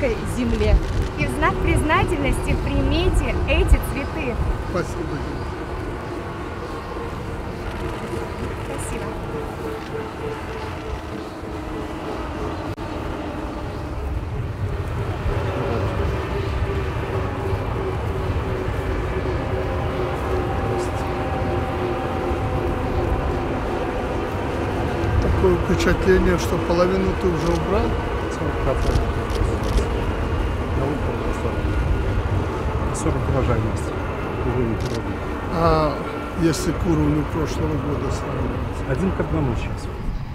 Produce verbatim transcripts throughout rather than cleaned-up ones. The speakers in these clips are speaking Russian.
русской земле. И в знак признательности примите эти цветы. Спасибо. Спасибо. Такое впечатление, что половину ты уже убрал. сорок урожайность. А если к уровню прошлого года сравнивать? Один к одному сейчас.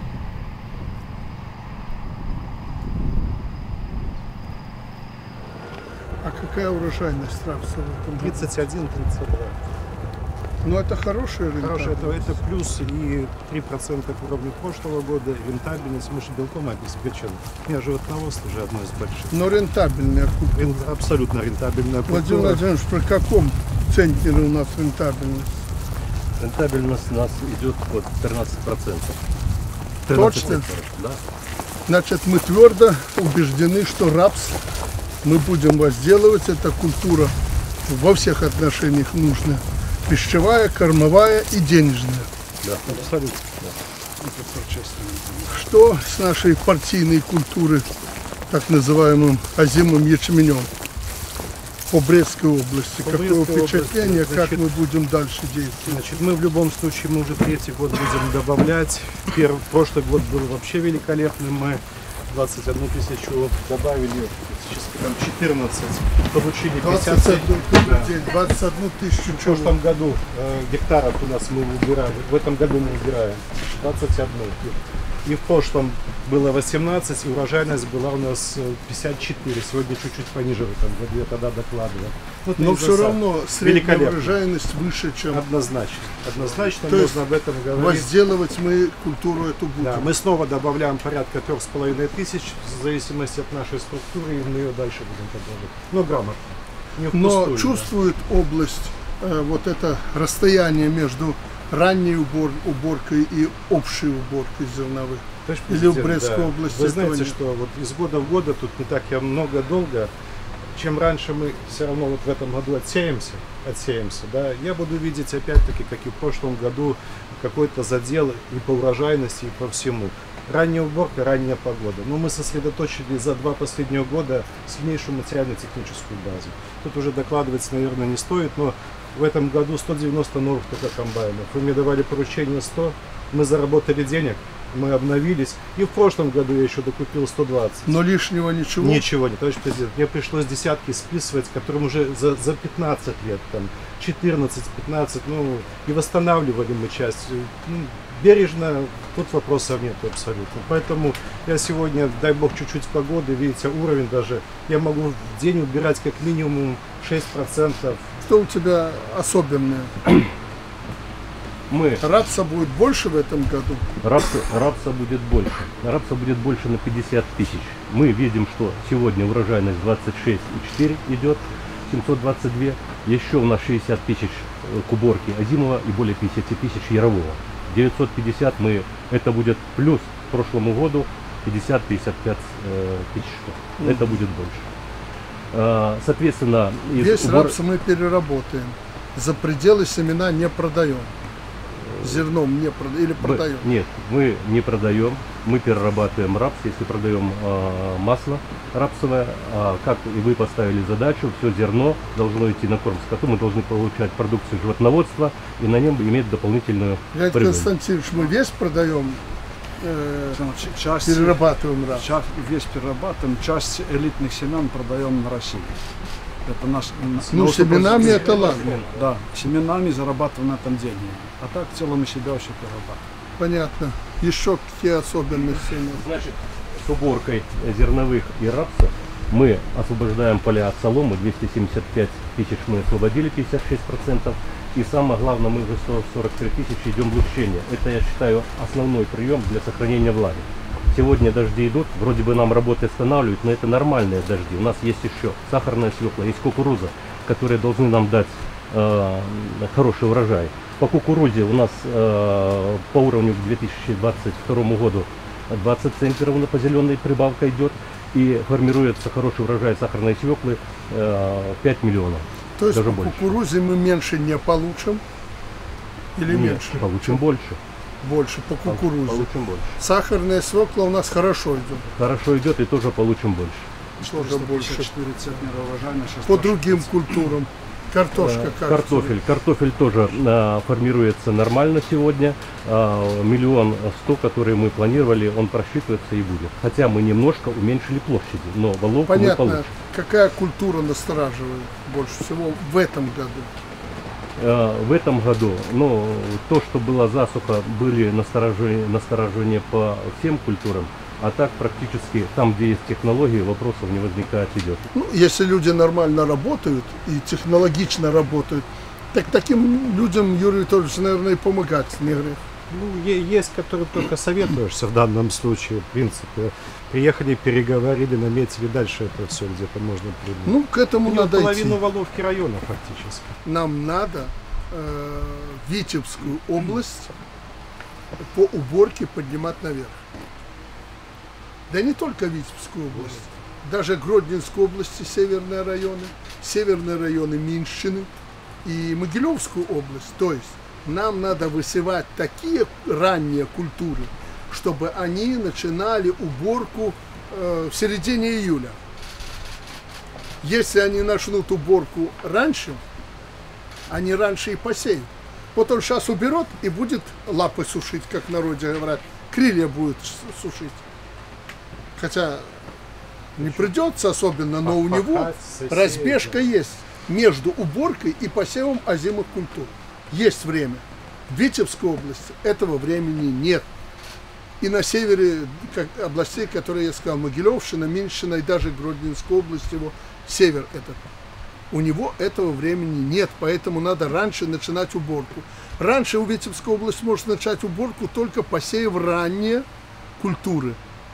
А какая урожайность рапса в этом году? тридцать один тридцать два. Ну это хороший рынок. Хорошо, это, это плюс и три процента к уровню прошлого года. Рентабельность, мы же белком обеспечен. У меня животноводство уже одно из больших. Но рентабельная культура. Рен- Абсолютно рентабельная Владимир культура. Владимирович, при каком центнере у нас рентабельность? Рентабельность у нас идет под тринадцать процентов. Точно? Да. Значит, мы твердо убеждены, что рапс мы будем возделывать. Это культура во всех отношениях нужная. Пищевая, кормовая и денежная. Да. Абсолютно. Что с нашей партийной культурой, так называемым озимым ячменем по Брестской области? По Какое Брестской впечатление, области, как значит, мы будем дальше действовать? Значит, мы в любом случае, мы уже третий год будем добавлять. Первый, прошлый год был вообще великолепным. Мы двадцать одну тысячу добавили, сейчас там четырнадцать, получили пятьдесят семь. двадцать одну тысячу. В прошлом году э, гектаров у нас мы убирали, в этом году мы убираем двадцать одну. И в прошлом было восемнадцать, и урожайность была у нас пятьдесят четыре. Сегодня чуть-чуть пониже в этом году, я тогда докладывал. Вот Но из-за все сад. равно средняя Великолепно. урожайность выше, чем Однозначно. Однозначно То есть можно об этом говорить. возделывать мы культуру эту будем. Да, мы снова добавляем порядка трех с половиной тысяч, в зависимости от нашей структуры, и мы ее дальше будем добавлять. Но грамотно. Не Но впустую, да. чувствует область э, вот это расстояние между ранней убор, уборкой и общей уборкой зерновых. Товарищ Или в президент, Брестской да. области Вы этого знаете, нет. что вот из года в года тут не так я много долго. Чем раньше мы все равно вот в этом году отсеемся, отсеемся, да, я буду видеть опять-таки, как и в прошлом году, какой-то задел и по урожайности, и по всему. Ранняя уборка, ранняя погода. Но мы сосредоточили за два последних года сильнейшую материально-техническую базу. Тут уже докладывать, наверное, не стоит, но в этом году сто девяносто новых только комбайнов. Вы мне давали поручение сто, мы заработали денег, мы обновились. И в прошлом году я еще докупил сто двадцать. Но лишнего ничего. Ничего не, товарищ президент. Мне пришлось десятки списывать, которым уже за, за пятнадцать лет, там, четырнадцать-пятнадцать, ну, и восстанавливали мы часть. Ну, бережно, тут вопросов нет абсолютно. Поэтому я сегодня, дай бог, чуть-чуть погоды, видите, уровень даже, я могу в день убирать как минимум шесть процентов. Что у тебя особенное? Мы Рапса будет больше в этом году? рапса, рапса будет больше. Рапса будет больше на пятьдесят тысяч. Мы видим, что сегодня урожайность двадцать шесть и четыре идет, семьсот двадцать два. Еще у нас шестьдесят тысяч к уборке озимого и более пятьдесят тысяч ярового. девятьсот пятьдесят мы, это будет плюс к прошлому году пятьдесят — пятьдесят пять тысяч. Mm-hmm. Это будет больше. А, соответственно, из Весь убор... рапс мы переработаем. За пределы семена не продаем. Зерном не продаем или продаем? Мы, нет, мы не продаем, мы перерабатываем рапс, если продаем э, масло рапсовое, а как и вы поставили задачу, все зерно должно идти на корм скоту, мы должны получать продукцию животноводства и на нем иметь дополнительную Леонид прибыль. Константинович, мы весь продаем, э, Часть, перерабатываем рапс. часть, весь перерабатываем, часть элитных семян продаем на Россию. Это наш, Ну, наш семенами вопрос. это ладно. Да, семенами зарабатываем на этом деньги. А так в целом мы себя вообще перерабатываем. Понятно. Еще какие особенности? Значит, с уборкой зерновых и рапса мы освобождаем поля от соломы, двести семьдесят пять тысяч мы освободили, пятьдесят шесть процентов. И самое главное, мы уже сто сорок три тысячи идем в лучение. Это, я считаю, основной прием для сохранения влаги. Сегодня дожди идут, вроде бы нам работы останавливают, но это нормальные дожди. У нас есть еще сахарная свекла, есть кукуруза, которые должны нам дать э, хороший урожай. По кукурузе у нас э, по уровню к две тысячи двадцать второму году двадцать центнеров по зеленой прибавка идет. и формируется хороший урожай сахарной свеклы э, пять миллионов. То есть даже по больше. кукурузе мы меньше не получим? Или Нет, меньше? получим больше. Больше по кукурузе. Получим больше. Сахарная свекла у нас хорошо идет. Хорошо идет и тоже получим больше. Тоже больше. четыре центнера урожайность. сейчас По тоже другим пятьдесят. культурам. Картошка как? Картофель. Картофель тоже э, формируется нормально сегодня. Э, миллион сто, который мы планировали, он просчитывается и будет. Хотя мы немножко уменьшили площади, но головку мы Понятно. получим. Какая культура настораживает больше всего в этом году? Э, в этом году, ну, то, что была засуха, были настораживания, настораживания по всем культурам. А так практически там, где есть технологии, вопросов не возникает, идет. Ну, если люди нормально работают и технологично работают, так таким людям, Юрий Анатольевич, наверное, и помогать не грех. Ну, е- есть, которые только советуешься в данном случае, в принципе. Приехали, переговорили, наметили дальше это все где-то можно придумать. Ну, к этому У него надо половину идти. Воловки района фактически. Нам надо э, Витебскую область по уборке поднимать наверх. Да не только Витебскую область, даже Гродненской области северные районы, северные районы Минщины и Могилевскую область. То есть нам надо высевать такие ранние культуры, чтобы они начинали уборку э, в середине июля. Если они начнут уборку раньше, они раньше и посеют. Вот он сейчас уберет и будет лапы сушить, как в народе говорят, крылья будет сушить. Хотя не придется особенно, но у него разбежка есть между уборкой и посевом озимых культур. Есть время. В Витебской области этого времени нет. И на севере как, областей, которые я сказал, Могилевщина, Минщина и даже Гродненская область, его север этот. У него этого времени нет, поэтому надо раньше начинать уборку. Раньше у Витебской области может начать уборку только посеяв ранние культуры.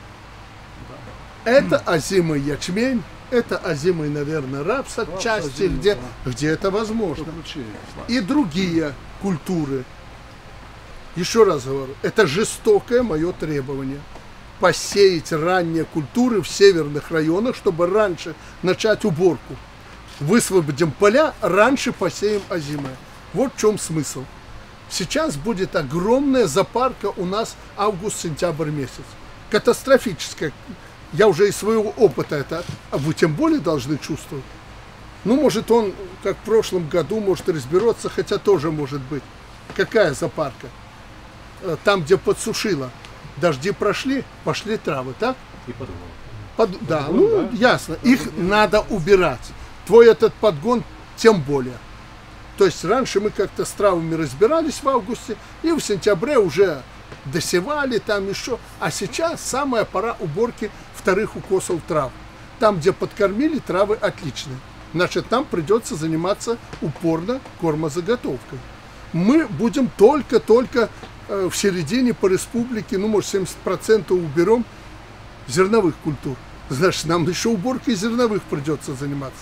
Это озимый ячмень, это озимый, наверное, рапс отчасти, озимый, где, да. где это возможно. Включили. И другие культуры. Еще раз говорю, это жестокое мое требование. Посеять ранние культуры в северных районах, чтобы раньше начать уборку. Высвободим поля, раньше посеем озимое. Вот в чем смысл. Сейчас будет огромная запарка у нас август-сентябрь месяц. Катастрофическая. Я уже из своего опыта это, а вы тем более должны чувствовать. Ну, может, он, как в прошлом году, может, разберется, хотя тоже может быть. Какая запарка? Там, где подсушило, дожди прошли, пошли травы, так? И подумал. Под, да, ну, ясно. Их надо убирать. Твой этот подгон тем более. То есть раньше мы как-то с травами разбирались в августе, и в сентябре уже досевали там еще. А сейчас самая пора уборки вторых укосов трав. Там, где подкормили, травы отличные. Значит, нам придется заниматься упорно кормозаготовкой. Мы будем только-только э, в середине по республике, ну, может, семьдесят процентов уберем зерновых культур. Значит, нам еще уборкой зерновых придется заниматься.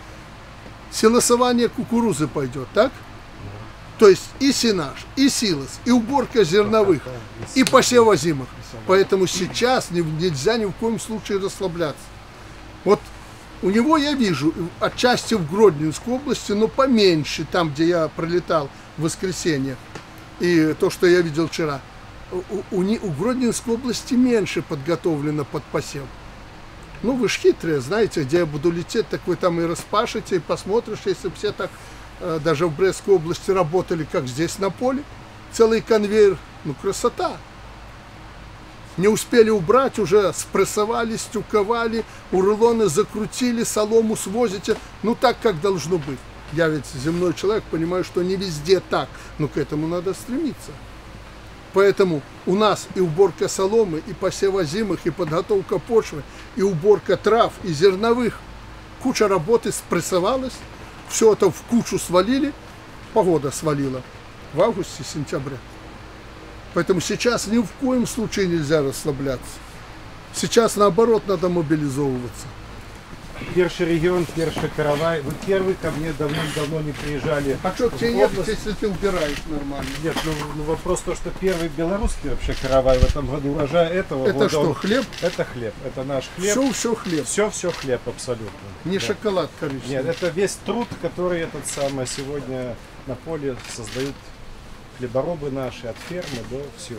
Силосование кукурузы пойдет, так? То есть и сенаж, и силос, и уборка зерновых, и посев озимых. Поэтому сейчас не, нельзя ни в коем случае расслабляться. Вот у него я вижу, отчасти в Гродненской области, но поменьше, там, где я пролетал в воскресенье, и то, что я видел вчера, у, у, у Гродненской области меньше подготовлено под посев. Ну, вы ж хитрые, знаете, где я буду лететь, так вы там и распашете, и посмотришь, если все так э, даже в Брестской области работали, как здесь на поле, целый конвейер, ну, красота. Не успели убрать, уже спрессовали, стюковали, у рулоны закрутили, солому свозите, ну, так, как должно быть. Я ведь земной человек, понимаю, что не везде так, но к этому надо стремиться. Поэтому у нас и уборка соломы, и посев озимых, и подготовка почвы, и уборка трав, и зерновых. Куча работы спрессовалась, все это в кучу свалили, погода свалила в августе-сентябре. Поэтому сейчас ни в коем случае нельзя расслабляться. Сейчас, наоборот, надо мобилизовываться. Первый регион, первый каравай. Вы первый ко мне давным-давно не приезжали. А что к тебе в нет, область. если ты убираешь нормально? Нет, ну, ну вопрос то, что первый белорусский вообще каравай в этом году урожай этого Это года. что, он- хлеб? Это хлеб, это наш хлеб. Все, все хлеб. Все, все хлеб абсолютно. Не Да. шоколад коричневый. Нет, это весь труд, который этот самый сегодня на поле создают хлеборобы наши, от фермы до всего.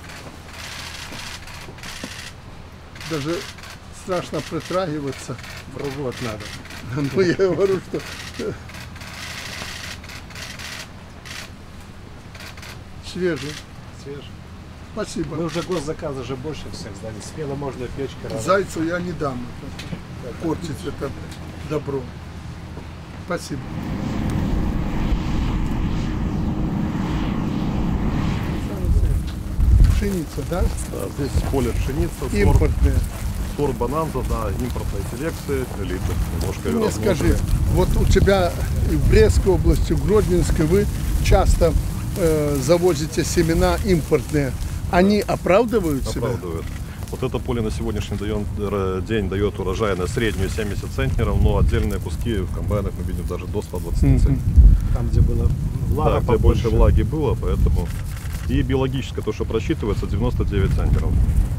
Даже страшно притрагиваться. Вот надо. Ну, я говорю, что... Свежий. Свежий. Спасибо. Мы уже госзаказы же больше всех сдали. Смело можно печь каравай. Зайцу я не дам это, портить это добро. Спасибо. Пшеница, да? Да, здесь поле пшеница, сорт, Импортная. сорт бананза, да, импортной селекции, элиты, немножко Ты мне размноженные. скажи, вот у тебя и в Брестской области, в Гродненской вы часто э, завозите семена импортные. Они оправдывают себя? Оправдывают. Вот это поле на сегодняшний даёт- р- день дает урожай на среднюю семьдесят центнеров, но отдельные куски в комбайнах мы видим даже до ста двадцати Мгм. центнеров. Там, где было влага Да, где побольше. больше влаги было, поэтому... И биологическое, то, что просчитывается, девяносто девять центнеров.